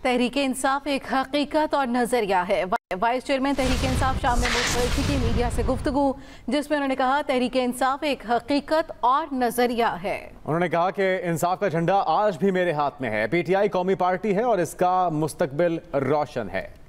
तहरीक इंसाफ एक हकीकत और नजरिया है। वाइस चेयरमैन तहरीक इंसाफ शामिल की मीडिया से गुफ्तगू, जिसमें उन्होंने कहा तहरीक इंसाफ एक हकीकत और नजरिया है। उन्होंने कहा कि इंसाफ का झंडा आज भी मेरे हाथ में है। पीटीआई कौमी पार्टी है और इसका मुस्तकबिल रोशन है।